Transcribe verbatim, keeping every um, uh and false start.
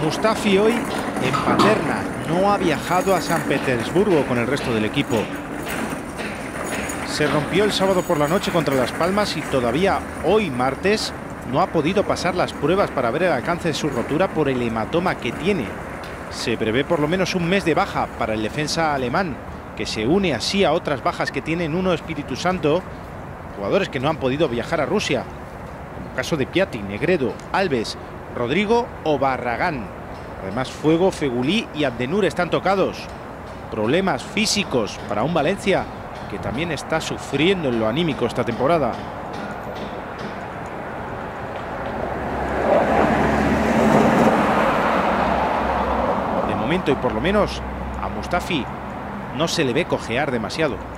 Mustafi hoy en Paterna, no ha viajado a San Petersburgo con el resto del equipo. Se rompió el sábado por la noche contra Las Palmas y todavía hoy martes no ha podido pasar las pruebas para ver el alcance de su rotura por el hematoma que tiene. Se prevé por lo menos un mes de baja para el defensa alemán, que se une así a otras bajas que tiene Nuno Espíritu Santo, jugadores que no han podido viajar a Rusia, como el caso de Piatti, Negredo, Alves, Rodrigo o Barragán. Además, Fuego, Fegulí y Abdenur están tocados. Problemas físicos para un Valencia que también está sufriendo en lo anímico esta temporada. De momento, y por lo menos a Mustafi, no se le ve cojear demasiado.